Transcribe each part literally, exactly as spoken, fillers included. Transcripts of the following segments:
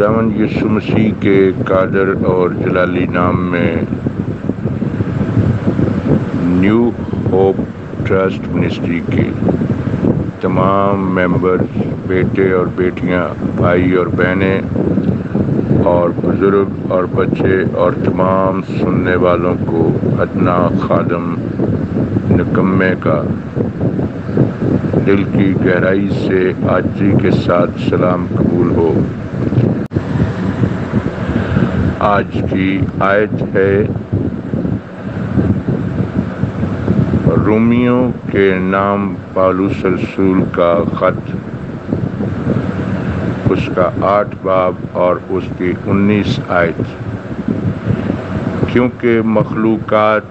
خداوند یسوع مسیح کے قادر اور جلالی نام میں نیو ہوپ ٹرسٹ منسٹری کے تمام ممبرز، بیٹے اور بیٹیاں، بھائی اور بہنیں اور بزرگ اور بچے اور تمام سننے والوں کو ادنا خادم نکمے کا دل کی گہرائی سے عاجزی کے ساتھ سلام قبول ہو۔ آج کی آیت ہے رومیوں کے نام پالوس رسول کا خط، اس کا آٹھ باب اور اس کی انیس آیت۔ کیونکہ مخلوقات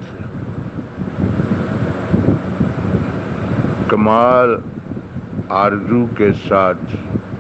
کمال آرزو کے ساتھ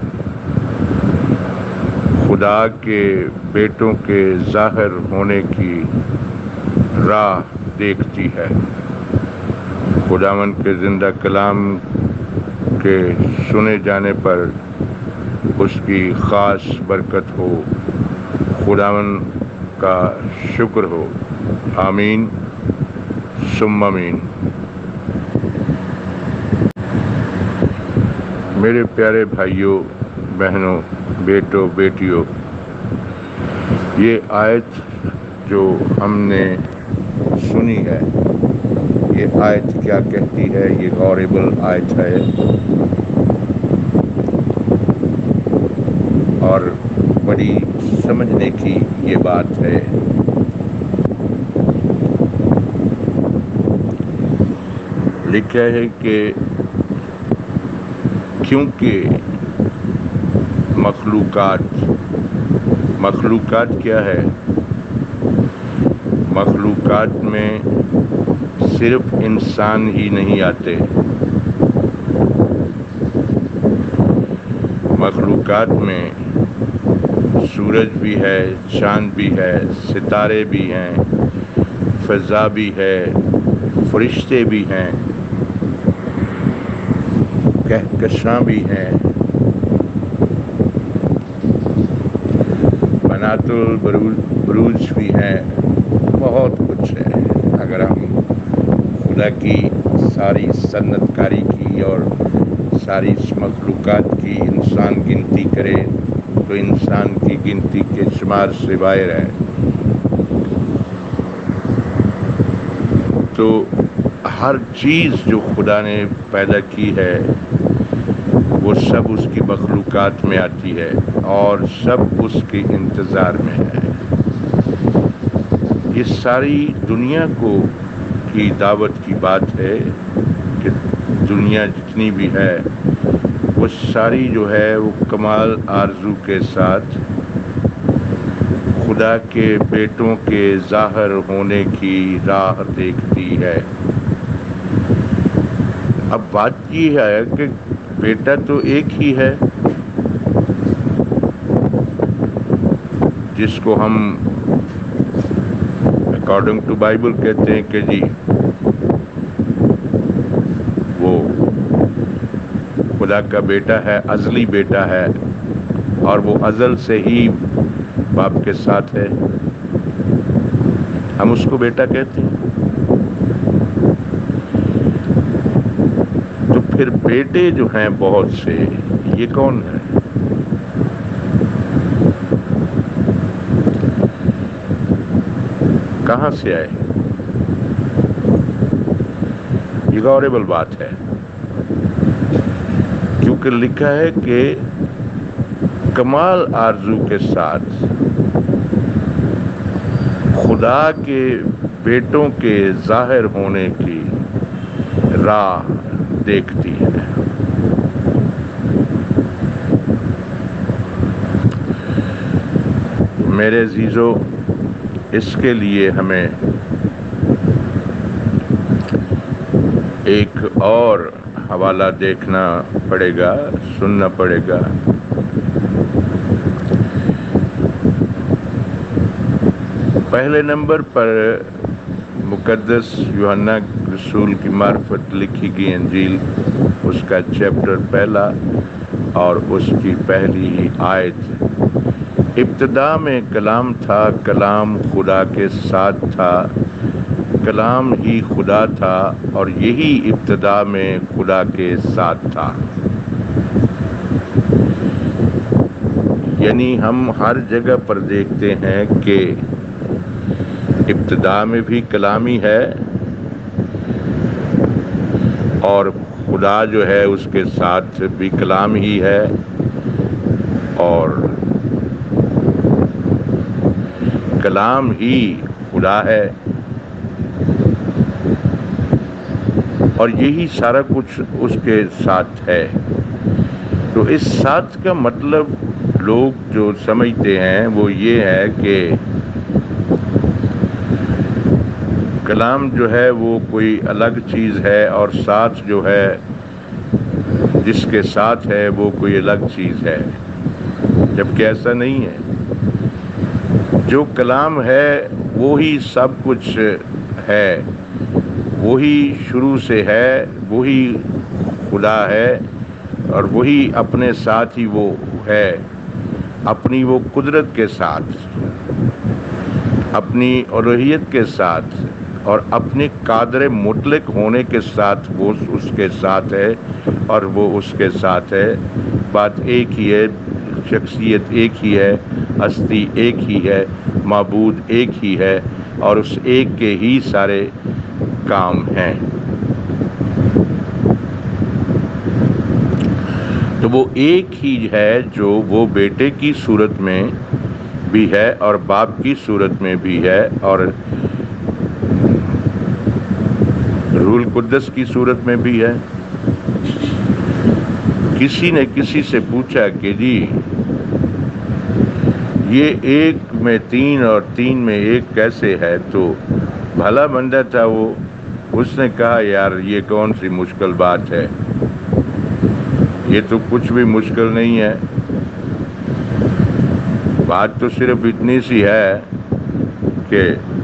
خدا کے بیٹوں کے ظاہر ہونے کی راہ دیکھتی ہے۔ خداوند کے زندہ کلام کے سنے جانے پر اس کی خاص برکت ہو۔ خداوند کا شکر ہو۔ آمین ثم آمین۔ میرے پیارے بھائیوں، بہنوں، بیٹوں، بیٹیوں، یہ آیت جو ہم نے سنی ہے، یہ آیت کیا کہتی ہے؟ یہ غوربل آیت ہے اور بڑی سمجھنے کی یہ بات ہے۔ لکھا ہے کہ کیونکہ مخلوقات مخلوقات کیا ہے؟ مخلوقات میں صرف انسان ہی نہیں آتے، مخلوقات میں سورج بھی ہے، چاند بھی ہے، ستارے بھی ہیں، فضا بھی ہے، فرشتے بھی ہیں، کہکشاں بھی ہیں، بنات البروج بھی ہیں، بہت کچھ ہے۔ اگر ہم خدا کی ساری صنعت کاری کی اور ساری مخلوقات کی انسان گنتی کرے تو انسان کی گنتی کے شمار سے باہر ہے۔ تو ہر چیز جو خدا نے پیدا کی ہے وہ سب اس کی مخلوقات میں آتی ہے اور سب اس کے انتظار میں ہے۔ یہ ساری دنیا کو کی دعوت کی بات ہے کہ دنیا جتنی بھی ہے وہ ساری جو ہے وہ کمال آرزو کے ساتھ خدا کے بیٹوں کے ظاہر ہونے کی راہ دیکھتی ہے۔ اب بات یہ ہے کہ بیٹا تو ایک ہی ہے جس کو ہم اکارڈنگ ٹو بائبل کہتے ہیں کہ جی وہ خدا کا بیٹا ہے، ازلی بیٹا ہے اور وہ ازل سے ہی باپ کے ساتھ ہے، ہم اس کو بیٹا کہتے ہیں۔ تو پھر بیٹے جو ہیں بہت سے، یہ کون ہے؟ کہاں سے آئے؟ یہ غوربل بات ہے، کیونکہ لکھا ہے کہ کمال آرزو کے ساتھ خدا کے بیٹوں کے ظاہر ہونے کی راہ دیکھتی ہے۔ میرے عزیزو، اس کے لیے ہمیں ایک اور حوالہ دیکھنا پڑے گا، سننا پڑے گا۔ پہلے نمبر پر مقدس یوحنا رسول کی معرفت لکھی گئی انجیل، اس کا چیپٹر پہلا اور اس کی پہلی ہی آیت ابتدا میں کلام تھا، کلام خدا کے ساتھ تھا، کلام ہی خدا تھا اور یہی ابتدا میں خدا کے ساتھ تھا۔ یعنی ہم ہر جگہ پر دیکھتے ہیں کہ ابتدا میں بھی کلامی ہے اور خدا جو ہے اس کے ساتھ بھی کلام ہی ہے، اور کلام ہی خدا ہے، اور یہی سارا کچھ اس کے ساتھ ہے۔ تو اس ساتھ کا مطلب لوگ جو سمجھتے ہیں وہ یہ ہے کہ کلام جو ہے وہ کوئی الگ چیز ہے اور ساتھ جو ہے جس کے ساتھ ہے وہ کوئی الگ چیز ہے، جبکہ ایسا نہیں ہے۔ جو کلام ہے وہی سب کچھ ہے، وہی شروع سے ہے، وہی خدا ہے اور وہی اپنے ساتھ ہی وہ ہے، اپنی وہ قدرت کے ساتھ، اپنی الوہیت کے ساتھ اور اپنے قادر مطلق ہونے کے ساتھ وہ اس کے ساتھ ہے اور وہ اس کے ساتھ ہے۔ بات ایک ہی ہے، شخصیت ایک ہی ہے، ہستی ایک ہی ہے، معبود ایک ہی ہے اور اس ایک کے ہی سارے کام ہیں۔ تو وہ ایک ہی ہے جو وہ بیٹے کی صورت میں بھی ہے اور باپ کی صورت میں بھی ہے اور روح القدس کی صورت میں بھی ہے۔ کسی نے کسی سے پوچھا کہ جی یہ ایک میں تین اور تین میں ایک کیسے ہے؟ تو بھلا بندہ تھا وہ، اس نے کہا یار یہ کون سی مشکل بات ہے، یہ تو کچھ بھی مشکل نہیں ہے، بات تو صرف اتنی سی ہے کہ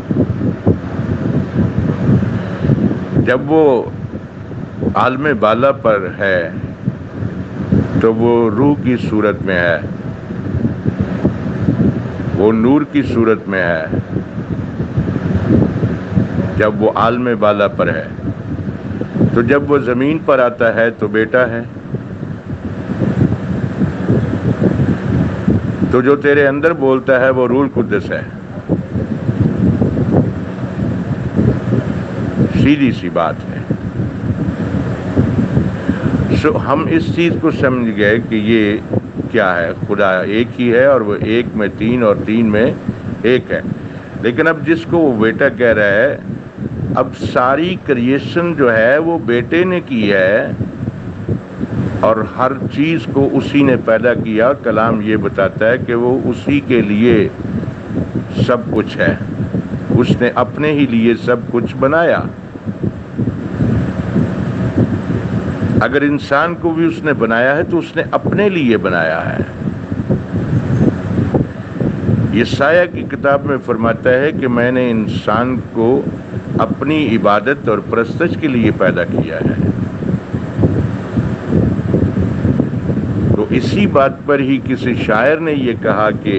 جب وہ عالم بالا پر ہے تو وہ روح کی صورت میں ہے، وہ نور کی صورت میں ہے۔ جب وہ عالم بالا پر ہے تو جب وہ زمین پر آتا ہے تو بیٹا ہے۔ تو جو تیرے اندر بولتا ہے وہ روح القدس ہے، سیدھی سی بات ہے۔ سو ہم اس چیز کو سمجھ گئے کہ یہ کیا ہے، خدا ایک ہی ہے اور وہ ایک میں تین اور تین میں ایک ہے۔ لیکن اب جس کو وہ بیٹا کہہ رہا ہے، اب ساری کریشن جو ہے وہ بیٹے نے کی ہے اور ہر چیز کو اسی نے پیدا کیا۔ کلام یہ بتاتا ہے کہ وہ اسی کے لیے سب کچھ ہے، اس نے اپنے ہی لیے سب کچھ بنایا۔ اگر انسان کو بھی اس نے بنایا ہے تو اس نے اپنے لیے بنایا ہے۔ یسایہ کی کتاب میں فرماتا ہے کہ میں نے انسان کو اپنی عبادت اور پرستش کے لیے پیدا کیا ہے۔ تو اسی بات پر ہی کسی شاعر نے یہ کہا کہ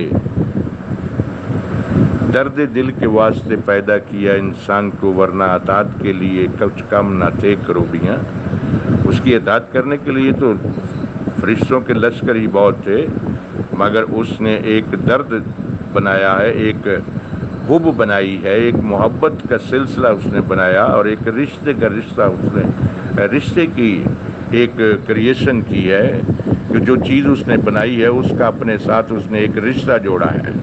درد دل کے واسطے پیدا کیا انسان کو، ورنہ اطاعت کے لیے کچھ کم نہ تھے کروبیاں۔ اس کی اطاعت کرنے کے لیے تو فرشتوں کے لشکر ہی بہت تھے، مگر اس نے ایک درد بنایا ہے، ایک حب بنائی ہے، ایک محبت کا سلسلہ اس نے بنایا اور ایک رشتے کا رشتہ اس نے رشتے کی ایک کریشن کی ہے کہ جو چیز اس نے بنائی ہے اس کا اپنے ساتھ اس نے ایک رشتہ جوڑا ہے۔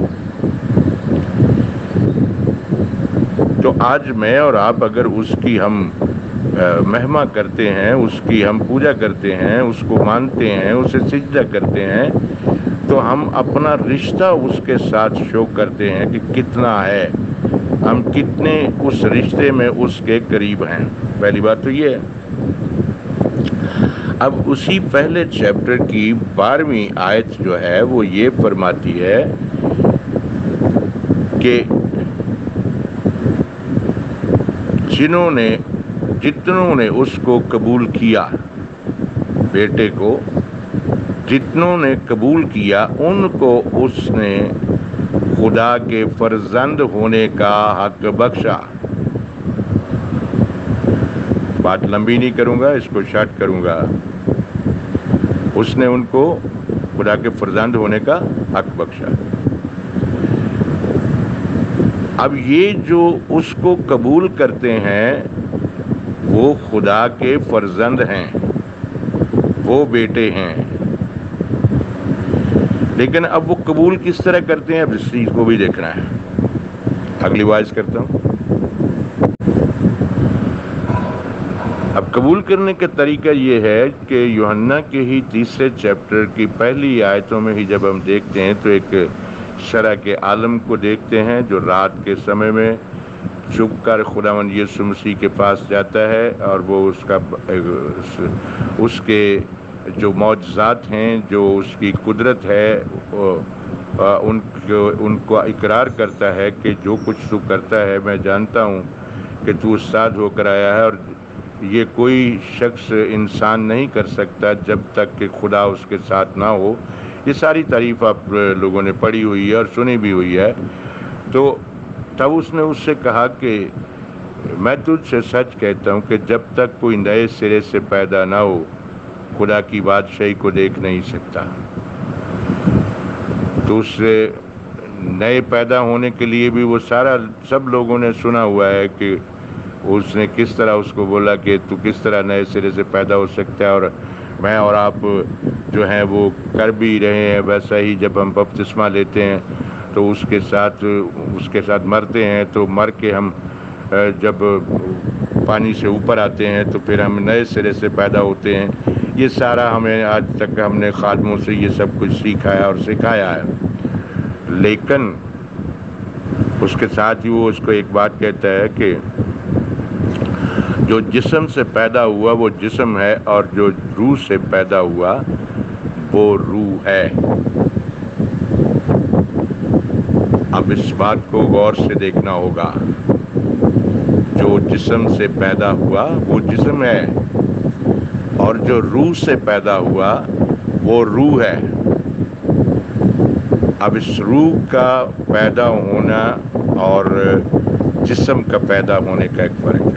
تو آج میں اور آپ اگر اس کی ہم مہما کرتے ہیں، اس کی ہم پوجا کرتے ہیں، اس کو مانتے ہیں، اسے سجدہ کرتے ہیں، تو ہم اپنا رشتہ اس کے ساتھ شو کرتے ہیں کہ کتنا ہے، ہم کتنے اس رشتے میں اس کے قریب ہیں۔ پہلی بات تو یہ ہے۔ اب اسی پہلے چیپٹر کی بارہویں آیت جو ہے وہ یہ فرماتی ہے کہ جنہوں نے جتنوں نے اس کو قبول کیا، بیٹے کو جتنوں نے قبول کیا ان کو اس نے خدا کے فرزند ہونے کا حق بخشا۔ بات لمبی نہیں کروں گا، اس کو شارٹ کروں گا۔ اس نے ان کو خدا کے فرزند ہونے کا حق بخشا۔ اب یہ جو اس کو قبول کرتے ہیں وہ خدا کے فرزند ہیں، وہ بیٹے ہیں۔ لیکن اب وہ قبول کس طرح کرتے ہیں، اب اس چیز کو بھی دیکھنا ہے۔ اگلی وائز کرتا ہوں۔ اب قبول کرنے کا طریقہ یہ ہے کہ یوحنا کے ہی تیسرے چیپٹر کی پہلی آیتوں میں ہی جب ہم دیکھتے ہیں تو ایک شرح کے عالم کو دیکھتے ہیں جو رات کے سمے میں چھپ کر خداوند یسوع مسیح کے پاس جاتا ہے، اور وہ اس کا اس کے جو معجزات ہیں، جو اس کی قدرت ہے، ان کو ان کو اقرار کرتا ہے کہ جو کچھ تو کرتا ہے میں جانتا ہوں کہ تو استاد ہو کر آیا ہے، اور یہ کوئی شخص انسان نہیں کر سکتا جب تک کہ خدا اس کے ساتھ نہ ہو۔ یہ ساری تعریف آپ لوگوں نے پڑھی ہوئی ہے اور سنی بھی ہوئی ہے۔ تو تب اس نے اس سے کہا کہ میں تجھ سے سچ کہتا ہوں کہ جب تک کوئی نئے سرے سے پیدا نہ ہو خدا کی بادشاہی کو دیکھ نہیں سکتا۔ تو اس سے نئے پیدا ہونے کے لیے بھی وہ سارا سب لوگوں نے سنا ہوا ہے کہ اس نے کس طرح اس کو بولا کہ تو کس طرح نئے سرے سے پیدا ہو سکتا ہے، اور میں اور آپ جو ہیں وہ کر بھی رہے ہیں ویسا ہی۔ جب ہم بپتسمہ لیتے ہیں تو اس کے ساتھ اس کے ساتھ مرتے ہیں، تو مر کے ہم جب پانی سے اوپر آتے ہیں تو پھر ہم نئے سرے سے پیدا ہوتے ہیں۔ یہ سارا ہمیں آج تک ہم نے خادموں سے یہ سب کچھ سیکھا ہے اور سکھایا ہے۔ لیکن اس کے ساتھ ہی وہ اس کو ایک بات کہتا ہے کہ جو جسم سے پیدا ہوا وہ جسم ہے، اور جو روح سے پیدا ہوا وہ روح ہے۔ اب اس بات کو غور سے دیکھنا ہوگا۔ جو جسم سے پیدا ہوا وہ جسم ہے، اور جو روح سے پیدا ہوا وہ روح ہے۔ اب اس روح کا پیدا ہونا اور جسم کا پیدا ہونے کا ایک فرق ہے۔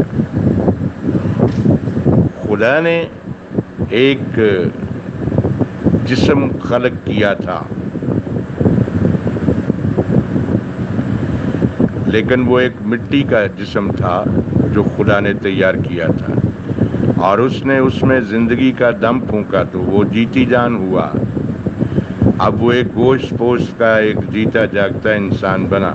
خدا نے ایک جسم خلق کیا تھا، لیکن وہ ایک مٹی کا جسم تھا جو خدا نے تیار کیا تھا، اور اس نے اس میں زندگی کا دم پھونکا تو وہ جیتی جان ہوا۔ اب وہ ایک گوشت پوشت کا ایک جیتا جاگتا انسان بنا۔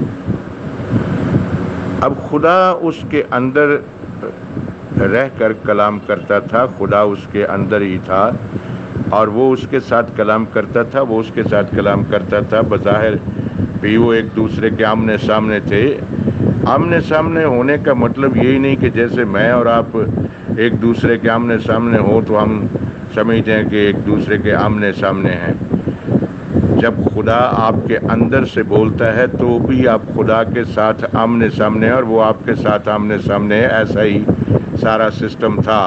اب خدا اس کے اندر رہ کر کلام کرتا تھا، خدا اس کے اندر ہی تھا، اور وہ اس کے ساتھ کلام کرتا تھا، وہ اس کے ساتھ کلام کرتا تھا۔ بظاہر بھی وہ ایک دوسرے کے آمنے سامنے تھے۔ آمنے سامنے ہونے کا مطلب یہی نہیں کہ جیسے میں اور آپ ایک دوسرے کے آمنے سامنے ہو تو ہم سمجھتے ہیں کہ ایک دوسرے کے آمنے سامنے ہیں۔ جب خدا آپ کے اندر سے بولتا ہے تو بھی آپ خدا کے ساتھ آمنے سامنے ہیں، اور وہ آپ کے ساتھ آمنے سامنے ہے۔ ایسا ہی سارا سسٹم تھا۔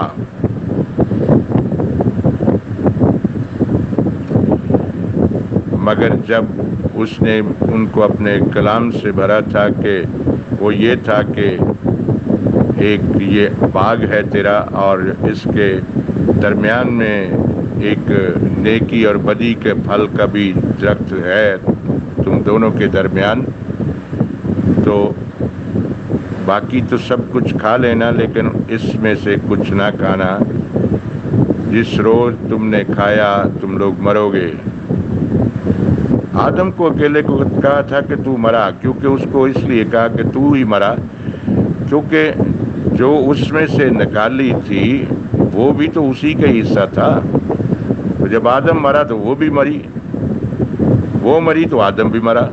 مگر جب اس نے ان کو اپنے کلام سے بھرا تھا کہ وہ یہ تھا کہ ایک یہ باغ ہے تیرا، اور اس کے درمیان میں ایک نیکی اور بدی کے پھل کا بھی درخت ہے تم دونوں کے درمیان، تو باقی تو سب کچھ کھا لینا لیکن اس میں سے کچھ نہ کھانا، جس روز تم نے کھایا تم لوگ مرو گے۔ آدم کو اکیلے کو کہا تھا کہ تو مرا، کیونکہ اس کو اس لیے کہا کہ تو ہی مرا کیونکہ جو اس میں سے نکالی تھی وہ بھی تو اسی کا حصہ تھا۔ تو جب آدم مرا تو وہ بھی مری، وہ مری تو آدم بھی مرا۔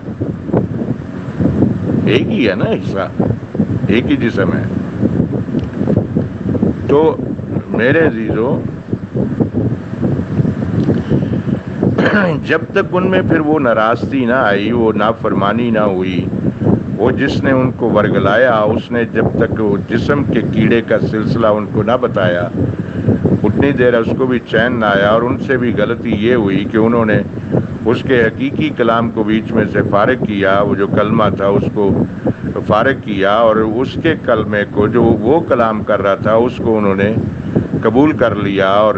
ایک ہی ہے نا حصہ، ایک ہی جسم ہے۔ تو میرے عزیزو، جب تک ان میں پھر وہ ناراستی نہ آئی، وہ نافرمانی نہ ہوئی، وہ جس نے ان کو ورگلایا، اس نے جب تک وہ جسم کے کیڑے کا سلسلہ ان کو نہ بتایا، وہ اتنی دیر اس کو بھی چین نہ آیا، اور ان سے بھی غلطی یہ ہوئی کہ انہوں نے اس کے حقیقی کلام کو بیچ میں سے فارغ کیا، وہ جو کلمہ تھا اس کو فارغ کیا، اور اس کے کلمے کو جو وہ کلام کر رہا تھا اس کو انہوں نے قبول کر لیا، اور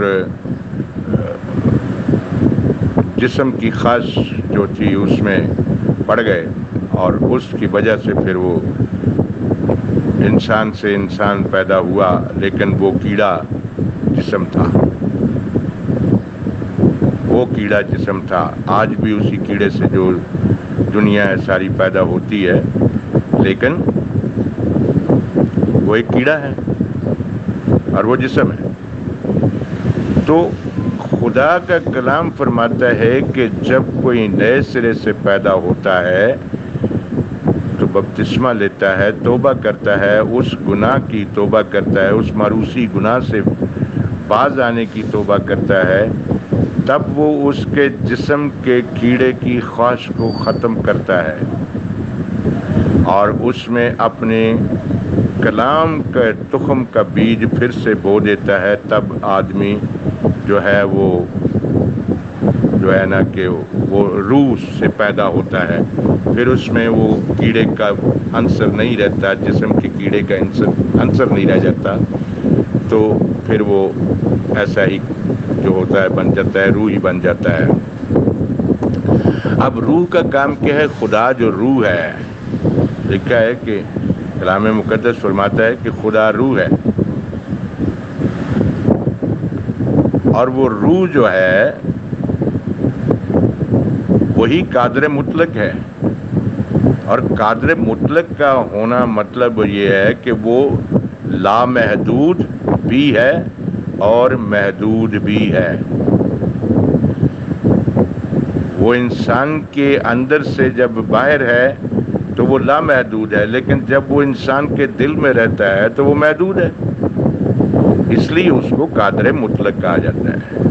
جسم کی خواہش جو تھی اس میں پڑ گئے، اور اس کی وجہ سے پھر وہ انسان سے انسان پیدا ہوا، لیکن وہ کیڑا جسم تھا، وہ کیڑا جسم تھا۔ آج بھی اسی کیڑے سے جو دنیا ہے ساری پیدا ہوتی ہے، لیکن وہ ایک کیڑا ہے اور وہ جسم ہے۔ تو خدا کا کلام فرماتا ہے کہ جب کوئی نئے سرے سے پیدا ہوتا ہے تو بپتسمہ لیتا ہے، توبہ کرتا ہے، اس گناہ کی توبہ کرتا ہے، اس معروسی گناہ سے باز آنے کی توبہ کرتا ہے، تب وہ اس کے جسم کے کیڑے کی خواہش کو ختم کرتا ہے اور اس میں اپنے کلام کا تخم کا بیج پھر سے بو دیتا ہے۔ تب آدمی جو ہے وہ جو ہے نا کہ وہ روح سے پیدا ہوتا ہے، پھر اس میں وہ کیڑے کا عنصر نہیں رہتا، جسم کے کیڑے کا عنصر نہیں رہ جاتا، تو پھر وہ ایسا ہی جو ہوتا ہے بن جاتا ہے، روح ہی بن جاتا ہے۔ اب روح کا کام کیا ہے؟ خدا جو روح ہے، لکھا ہے کہ کلام مقدس فرماتا ہے کہ خدا روح ہے، اور وہ روح جو ہے وہی قادر مطلق ہے، اور قادر مطلق کا ہونا مطلب یہ ہے کہ وہ لامحدود بھی ہے اور محدود بھی ہے۔ وہ انسان کے اندر سے جب باہر ہے تو وہ لامحدود ہے، لیکن جب وہ انسان کے دل میں رہتا ہے تو وہ محدود ہے، اس لیے اس کو قادر مطلق کہا جاتا ہے۔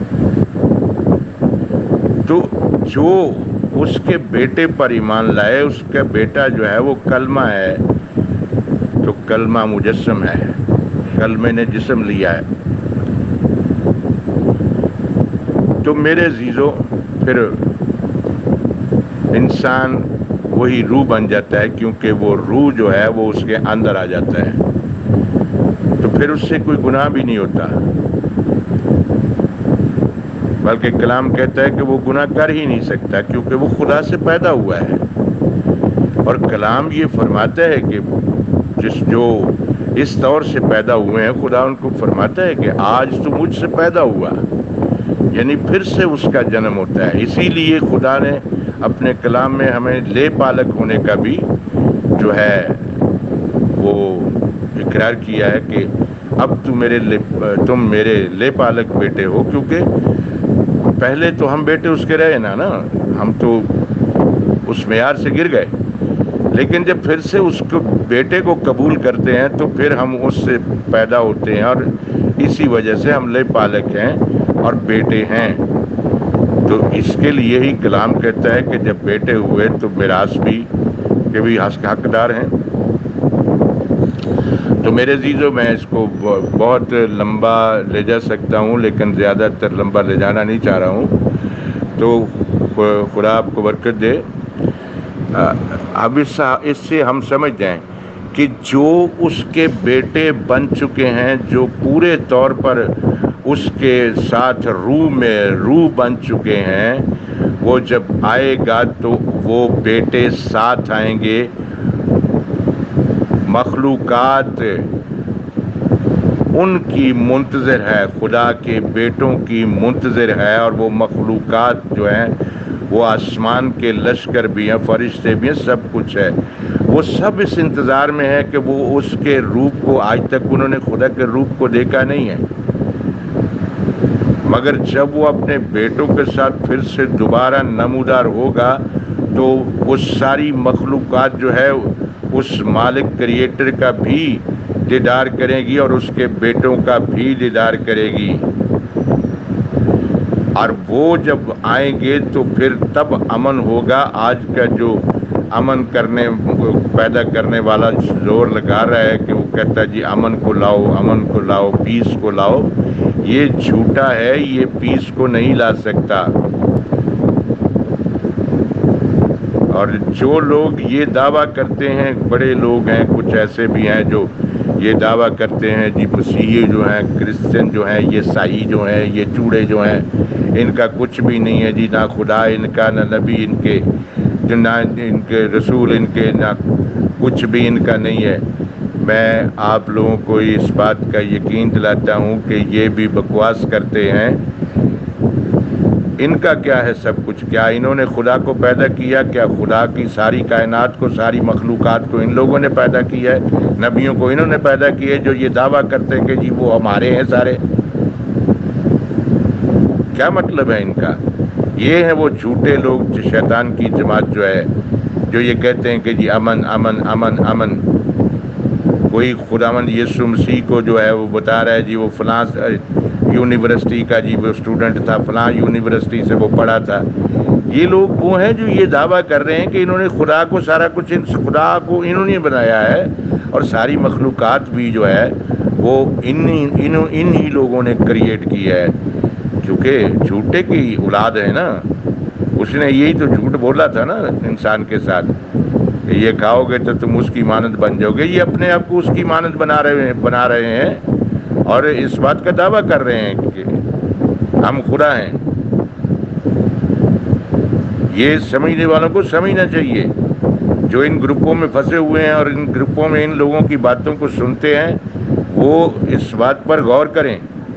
تو جو اس کے بیٹے پر ایمان لائے، اس کا بیٹا جو ہے وہ کلمہ ہے، تو کلمہ مجسم ہے، کلمے نے جسم لیا ہے۔ تو میرے عزیزو، پھر انسان وہی روح بن جاتا ہے، کیونکہ وہ روح جو ہے وہ اس کے اندر آ جاتا ہے، تو پھر اس سے کوئی گناہ بھی نہیں ہوتا، بلکہ کلام کہتا ہے کہ وہ گناہ کر ہی نہیں سکتا، کیونکہ وہ خدا سے پیدا ہوا ہے۔ اور کلام یہ فرماتا ہے کہ جس جو اس طور سے پیدا ہوئے ہیں، خدا ان کو فرماتا ہے کہ آج تو مجھ سے پیدا ہوا، یعنی پھر سے اس کا جنم ہوتا ہے۔ اسی لیے خدا نے اپنے کلام میں ہمیں لے پالک ہونے کا بھی جو ہے وہ اقرار کیا ہے کہ اب تو میرے لے تم میرے لے پالک بیٹے ہو، کیونکہ پہلے تو ہم بیٹے اس کے رہے نا نا ہم تو اس معیار سے گر گئے، لیکن جب پھر سے اس کو بیٹے کو قبول کرتے ہیں تو پھر ہم اس سے پیدا ہوتے ہیں، اور اسی وجہ سے ہم لے پالک ہیں اور بیٹے ہیں۔ تو اس کے لیے ہی کلام کہتا ہے کہ جب بیٹے ہوئے تو میراث بھی کے بھی حقدار ہیں۔ تو میرے عزیزو، میں اس کو بہت لمبا لے جا سکتا ہوں، لیکن زیادہ تر لمبا لے جانا نہیں چاہ رہا ہوں، تو خدا آپ کو برکت دے۔ اب اس اس سے ہم سمجھ جائیں کہ جو اس کے بیٹے بن چکے ہیں، جو پورے طور پر اس کے ساتھ روح میں روح بن چکے ہیں، وہ جب آئے گا تو وہ بیٹے ساتھ آئیں گے۔ مخلوقات ان کی منتظر ہے، خدا کے بیٹوں کی منتظر ہے، اور وہ مخلوقات جو ہیں وہ آسمان کے لشکر بھی ہیں، فرشتے بھی ہیں، سب کچھ ہے، وہ سب اس انتظار میں ہے کہ وہ اس کے روپ کو، آج تک انہوں نے خدا کے روپ کو دیکھا نہیں ہے، مگر جب وہ اپنے بیٹوں کے ساتھ پھر سے دوبارہ نمودار ہوگا تو وہ ساری مخلوقات جو ہے اس مالک کریٹر کا بھی دیدار کرے گی اور اس کے بیٹوں کا بھی دیدار کرے گی، اور وہ جب آئیں گے تو پھر تب امن ہوگا۔ آج کا جو امن کرنے پیدا کرنے والا زور لگا رہا ہے کہ وہ کہتا ہے جی امن کو لاؤ، امن کو لاؤ، پیس کو لاؤ، یہ جھوٹا ہے، یہ پیس کو نہیں لا سکتا۔ اور جو لوگ یہ دعویٰ کرتے ہیں، بڑے لوگ ہیں، کچھ ایسے بھی ہیں جو یہ دعویٰ کرتے ہیں جی مسیحی جو ہیں، کرسچن جو ہیں، یہ عیسائی جو ہیں، یہ چوڑے جو ہیں، ان کا کچھ بھی نہیں ہے جی، نہ خدا ان کا، نہ نبی ان کے، نہ ان کے رسول ان کے، نہ کچھ بھی ان کا نہیں ہے۔ میں آپ لوگوں کو اس بات کا یقین دلاتا ہوں کہ یہ بھی بکواس کرتے ہیں۔ ان کا کیا ہے سب کچھ؟ کیا انہوں نے خدا کو پیدا کیا؟ کیا خدا کی ساری کائنات کو، ساری مخلوقات کو ان لوگوں نے پیدا کیا ہے؟ نبیوں کو انہوں نے پیدا کیا ہے جو یہ دعویٰ کرتے ہیں کہ جی وہ ہمارے ہیں سارے؟ کیا مطلب ہے ان کا؟ یہ ہیں وہ جھوٹے لوگ، شیطان کی جماعت جو ہے، جو یہ کہتے ہیں کہ جی امن امن امن امن۔ کوئی خداوند یسوع مسیح کو جو ہے وہ بتا رہا ہے جی وہ فلاں یونیورسٹی کا جی وہ اسٹوڈنٹ تھا، فلاں یونیورسٹی سے وہ پڑھا تھا۔ یہ لوگ وہ ہیں جو یہ دعویٰ کر رہے ہیں کہ انہوں نے خدا کو سارا کچھ، خدا کو انہوں نے بنایا ہے، اور ساری مخلوقات بھی جو ہے وہ ان ان ہی لوگوں نے کریٹ کی ہے، کیونکہ جھوٹے کی اولاد ہے نا۔ اس نے یہی تو جھوٹ بولا تھا نا انسان کے ساتھ کہ یہ کھاؤ گے تو تم اس کی مانند بن جاؤ گے۔ یہ اپنے آپ کو اس کی مانند بنا رہے ہیں بنا رہے ہیں اور اس بات کا دعویٰ کر رہے ہیں کہ ہم خدا ہیں۔ یہ سمجھنے والوں کو سمجھنا چاہیے، جو ان گروپوں میں پھنسے ہوئے ہیں اور ان گروپوں میں ان لوگوں کی باتوں کو سنتے ہیں، وہ اس بات پر غور کریں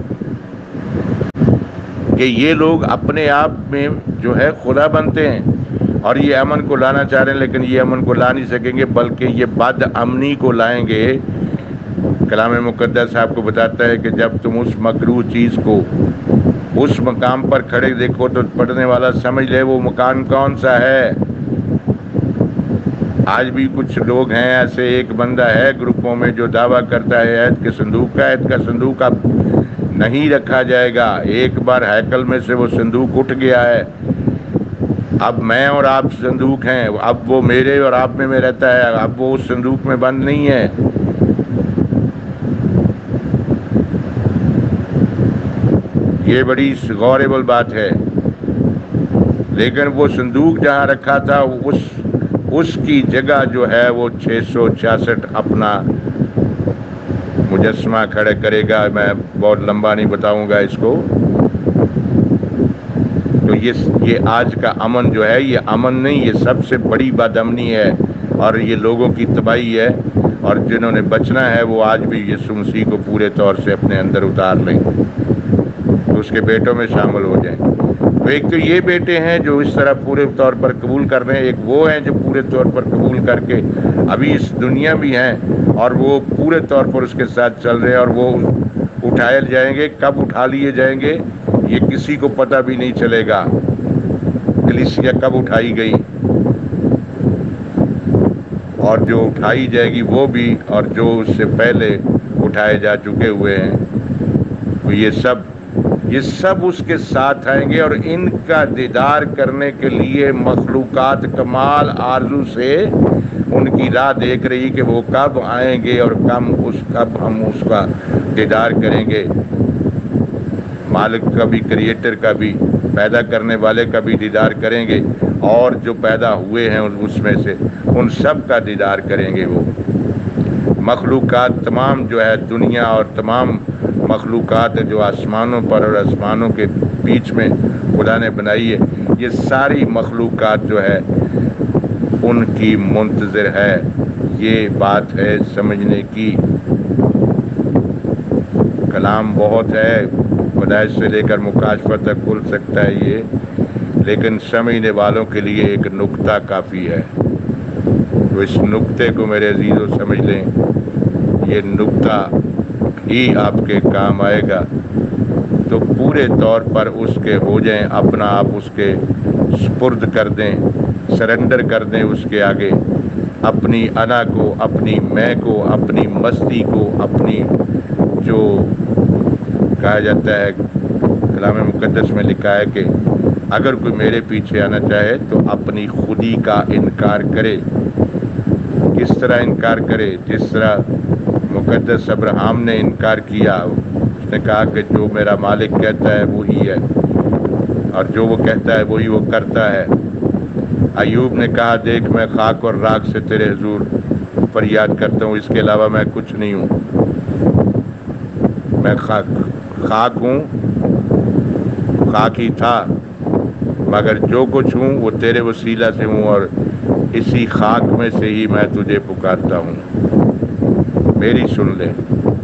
کہ یہ لوگ اپنے آپ میں جو ہے خدا بنتے ہیں اور یہ امن کو لانا چاہ رہے ہیں، لیکن یہ امن کو لا نہیں سکیں گے، بلکہ یہ بد امنی کو لائیں گے۔ کلام مقدس آپ کو بتاتا ہے کہ جب تم اس مکروہ چیز کو اس مقام پر کھڑے دیکھو تو پڑھنے والا سمجھ لے وہ مکان کون سا ہے۔ آج بھی کچھ لوگ ہیں ایسے، ایک بندہ ہے گروپوں میں جو دعویٰ کرتا ہے عہد کے صندوق کا، عہد کا صندوق اب نہیں رکھا جائے گا۔ ایک بار ہیکل میں سے وہ صندوق اٹھ گیا ہے، اب میں اور آپ صندوق ہیں، اب وہ میرے اور آپ میں میں رہتا ہے، اب وہ اس صندوق میں بند نہیں ہے۔ یہ بڑی غوریبل بات ہے، لیکن وہ صندوق جہاں رکھا تھا اس اس کی جگہ جو ہے وہ چھ سو چھیاسٹھ اپنا مجسمہ کھڑے کرے گا۔ میں بہت لمبا نہیں بتاؤں گا اس کو۔ تو یہ یہ آج کا امن جو ہے یہ امن نہیں، یہ سب سے بڑی بد امنی ہے اور یہ لوگوں کی تباہی ہے، اور جنہوں نے بچنا ہے وہ آج بھی یسوع مسیح کو پورے طور سے اپنے اندر اتار لیں، اس کے بیٹوں میں شامل ہو جائیں۔ تو ایک تو یہ بیٹے ہیں جو اس طرح پورے طور پر قبول کر رہے ہیں، ایک وہ ہیں جو پورے طور پر قبول کر کے ابھی اس دنیا بھی ہیں اور وہ پورے طور پر اس کے ساتھ چل رہے ہیں، اور وہ اٹھائے جائیں گے۔ کب اٹھا لیے جائیں گے یہ کسی کو پتہ بھی نہیں چلے گا، کلیسیا کب اٹھائی گئی اور جو اٹھائی جائے گی وہ بھی، اور جو اس سے پہلے اٹھائے جا چکے ہوئے ہیں، تو یہ سب یہ سب اس کے ساتھ آئیں گے، اور ان کا دیدار کرنے کے لیے مخلوقات کمال آرزو سے ان کی راہ دیکھ رہی کہ وہ کب آئیں گے اور کم اس کب ہم اس کا دیدار کریں گے۔ مالک کا بھی، کریٹر کا بھی، پیدا کرنے والے کا بھی دیدار کریں گے، اور جو پیدا ہوئے ہیں اس میں سے ان سب کا دیدار کریں گے۔ وہ مخلوقات تمام جو ہے دنیا اور تمام مخلوقات جو آسمانوں پر اور آسمانوں کے بیچ میں خدا نے بنائی ہے، یہ ساری مخلوقات جو ہے ان کی منتظر ہے۔ یہ بات ہے سمجھنے کی۔ کلام بہت ہے، پیدائش سے لے کر مکاشفہ تک کھل سکتا ہے یہ، لیکن سمجھنے والوں کے لیے ایک نقطہ کافی ہے۔ تو اس نقطے کو میرے عزیزوں سمجھ لیں، یہ نقطہ ہی آپ کے کام آئے گا، تو پورے طور پر اس کے ہو جائیں، اپنا آپ اس کے سپرد کر دیں، سرنڈر کر دیں اس کے آگے، اپنی انا کو، اپنی میں کو، اپنی مستی کو، اپنی جو کہا جاتا ہے کلام مقدس میں لکھا ہے کہ اگر کوئی میرے پیچھے آنا چاہے تو اپنی خودی کا انکار کرے۔ کس طرح انکار کرے؟ جس طرح مقدس ابراہیم نے انکار کیا، نے کہا کہ جو میرا مالک کہتا ہے وہی ہے اور جو وہ کہتا ہے وہی وہ کرتا ہے۔ ایوب نے کہا دیکھ میں خاک اور راکھ سے تیرے حضور فریاد کرتا ہوں، اس کے علاوہ میں کچھ نہیں ہوں، میں خاک خاک ہوں، خاک ہی تھا، مگر جو کچھ ہوں وہ تیرے وسیلہ سے ہوں اور اسی خاک میں سے ہی میں تجھے پکارتا ہوں۔ میری سن لے،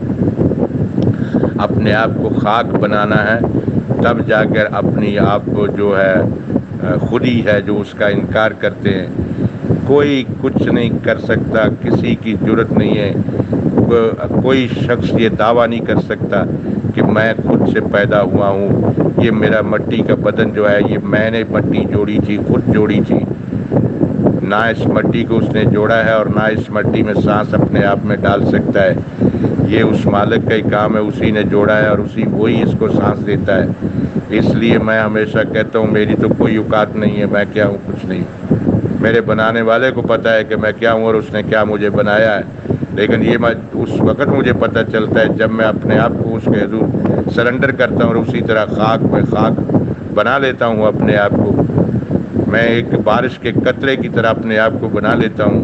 اپنے آپ کو خاک بنانا ہے تب جا کر اپنی آپ کو جو ہے خودی ہے جو اس کا انکار کرتے ہیں۔ کوئی کچھ نہیں کر سکتا، کسی کی جرت نہیں ہے، کوئی شخص یہ دعویٰ نہیں کر سکتا کہ میں خود سے پیدا ہوا ہوں، یہ میرا مٹی کا بدن جو ہے یہ میں نے مٹی جوڑی تھی، خود جوڑی تھی۔ نہ اس مٹی کو اس نے جوڑا ہے اور نہ اس مٹی میں سانس اپنے آپ میں ڈال سکتا ہے، یہ اس مالک کا ہی کام ہے، اسی نے جوڑا ہے اور اسی وہی اس کو سانس دیتا ہے۔ اس لیے میں ہمیشہ کہتا ہوں میری تو کوئی اوقات نہیں ہے، میں کیا ہوں، کچھ نہیں۔ میرے بنانے والے کو پتہ ہے کہ میں کیا ہوں اور اس نے کیا مجھے بنایا ہے، لیکن یہ میں اس وقت مجھے پتہ چلتا ہے جب میں اپنے آپ کو اس کے حضور سرنڈر کرتا ہوں اور اسی طرح خاک میں خاک بنا لیتا ہوں اپنے آپ کو۔ میں ایک بارش کے قطرے کی طرح اپنے آپ کو بنا لیتا ہوں،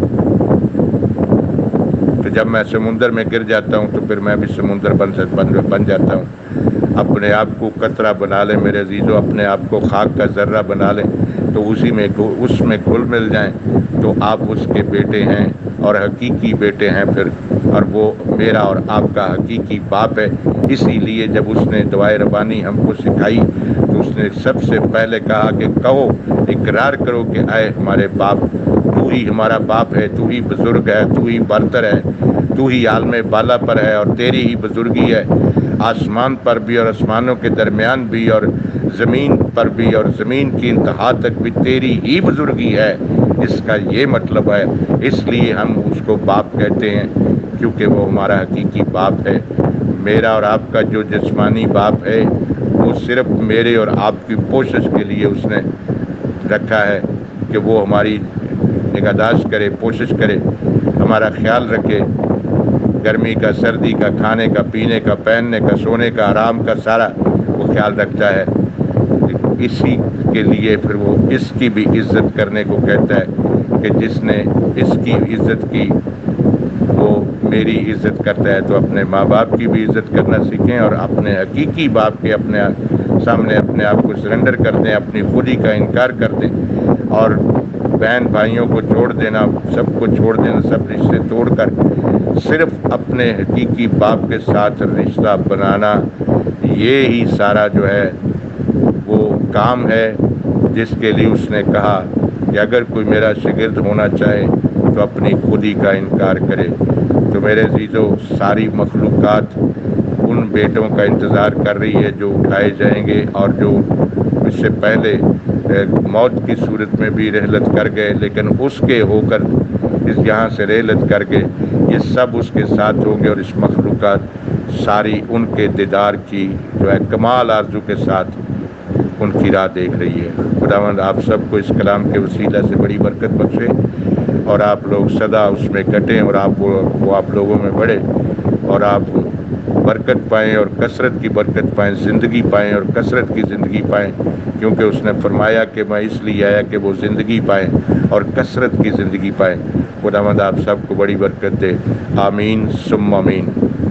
تو جب میں سمندر میں گر جاتا ہوں تو پھر میں بھی سمندر بن بن جاتا ہوں۔ اپنے آپ کو قطرہ بنا لیں میرے عزیزو، اپنے آپ کو خاک کا ذرہ بنا لیں تو اسی میں اس میں گھل مل جائیں تو آپ اس کے بیٹے ہیں اور حقیقی بیٹے ہیں پھر، اور وہ میرا اور آپ کا حقیقی باپ ہے۔ اسی لیے جب اس نے دعائے ربانی ہم کو سکھائی تو اس نے سب سے پہلے کہا کہ کہو، اقرار کرو کہ اے ہمارے باپ، تو ہی ہمارا باپ ہے، تو ہی بزرگ ہے، تو ہی برتر ہے، تو ہی عالم بالا پر ہے اور تیری ہی بزرگی ہے، آسمان پر بھی اور آسمانوں کے درمیان بھی اور زمین پر بھی اور زمین کی انتہا تک بھی تیری ہی بزرگی ہے۔ اس کا یہ مطلب ہے، اس لیے ہم اس کو باپ کہتے ہیں کیونکہ وہ ہمارا حقیقی باپ ہے۔ میرا اور آپ کا جو جسمانی باپ ہے وہ صرف میرے اور آپ کی کوشش کے لیے اس نے رکھا ہے کہ وہ ہماری نگہداشت کرے، کوشش کرے، ہمارا خیال رکھے، گرمی کا، سردی کا، کھانے کا، پینے کا، پہننے کا، سونے کا، آرام کا، سارا وہ خیال رکھتا ہے۔ اسی کے لیے پھر وہ اس کی بھی عزت کرنے کو کہتا ہے کہ جس نے اس کی عزت کی وہ میری عزت کرتا ہے۔ تو اپنے ماں باپ کی بھی عزت کرنا سیکھیں اور اپنے حقیقی باپ کے اپنے سامنے اپنے آپ کو سرنڈر کر دیں، اپنی خودی کا انکار کر دیں اور بہن بھائیوں کو چھوڑ دینا، سب کو چھوڑ دینا، سب رشتے توڑ کر صرف اپنے حقیقی باپ کے ساتھ رشتہ بنانا، یہ ہی سارا جو ہے وہ کام ہے جس کے لیے اس نے کہا کہ اگر کوئی میرا شاگرد ہونا چاہے تو اپنی خودی کا انکار کرے۔ تو میرے عزیزو، ساری مخلوقات ان بیٹوں کا انتظار کر رہی ہے جو اٹھائے جائیں گے اور جو اس سے پہلے موت کی صورت میں بھی رحلت کر گئے لیکن اس کے ہو کر اس یہاں سے رحلت کر گئے، یہ سب اس کے ساتھ ہوں گے اور اس مخلوقات ساری ان کے دیدار کی جو ہے کمال آرزو کے ساتھ ان کی راہ دیکھ رہی ہے۔ خداوند آپ سب کو اس کلام کے وسیلہ سے بڑی برکت بخشے اور آپ لوگ سدا اس میں کٹیں اور آپ وہ آپ لوگوں میں بڑھے اور آپ برکت پائیں اور کثرت کی برکت پائیں، زندگی پائیں اور کثرت کی زندگی پائیں، کیونکہ اس نے فرمایا کہ میں اس لیے آیا کہ وہ زندگی پائیں اور کثرت کی زندگی پائیں۔ خداوند آپ سب کو بڑی برکت دے، آمین ثم آمین۔